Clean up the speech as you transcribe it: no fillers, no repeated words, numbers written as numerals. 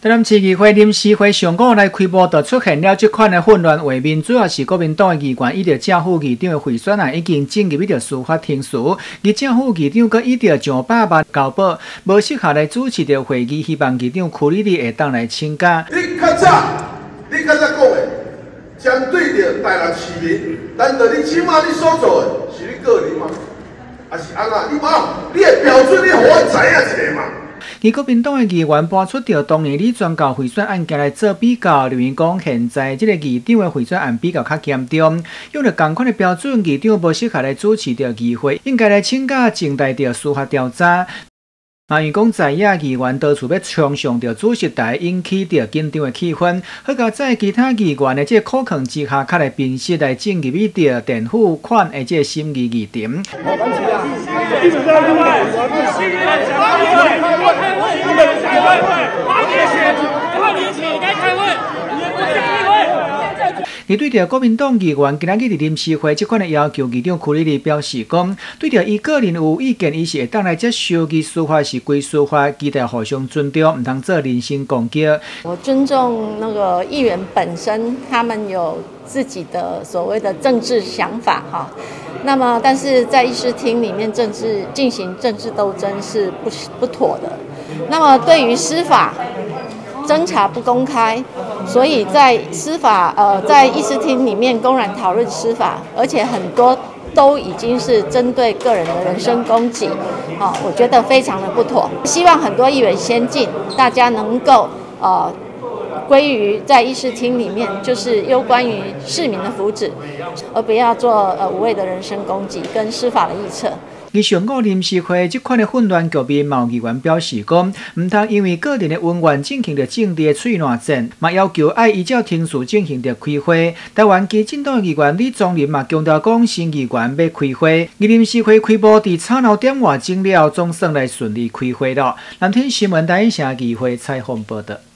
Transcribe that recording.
台南市议会临时会上午来开幕，就出现了这款的混乱画面，主要是国民党的议员依照正副议长的贿选案已经进入到司法庭时，而正副议长阁依照上百万交保，无适合来主持着会议，希望议长柯丽丽会当来请假。 你较早讲的，针对着台南市民，难道你起码你所做的是你个人吗？还是安那？你的标准你互我知影一下嘛？ 而国民党的议员搬出着当年李全教贿选案件来做比较，认为讲现在这个议长的贿选案比较较严重，用着同款的标准，议长无适合来主持着议会，应该来请假静待着司法调查。因为讲在野议员到处要冲上着主席台，引起着紧张的气氛。好在在其他议员的这苦劝之下，较来平息来进入着电付款的这审议议程。而对着国民党议员今仔日伫临时会这款的要求，议长柯丽丽表示讲，对着伊个人有意见，伊是会当来接受，其司法是归司法，期待互相尊重，唔通做人身攻击。 我尊重那个议员本身，他们有自己的所谓的政治想法哈。那么，但是在议事厅里面进行政治斗争是不妥的。那么，对于司法侦查不公开，所以在在议事厅里面公然讨论司法，而且很多都已经是针对个人的人身攻击，我觉得非常的不妥。希望很多议员先进，大家能够归于在议事厅里面，就是攸关于市民的福祉，而不要做无谓的人身攻击跟司法的臆测。 而上午临时会这款的混乱局面，毛议员表示讲，唔通因为个人的恩怨进行着政治的喙烂战，嘛要求爱依照程序进行着开会。台湾基进党的议员李宗仁嘛强调讲，新议员要开会，而临时会开幕伫吵闹点外钟了，总算来顺利开会了。蓝天新闻台以城议会采访报道。